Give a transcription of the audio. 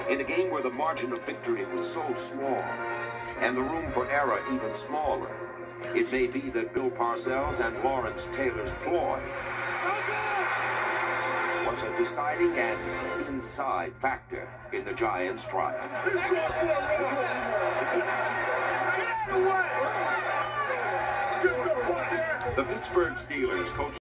In a game where the margin of victory was so small, and the room for error even smaller, it may be that Bill Parcells and Lawrence Taylor's ploy was a deciding and inside factor in the Giants' triumph. The Pittsburgh Steelers coach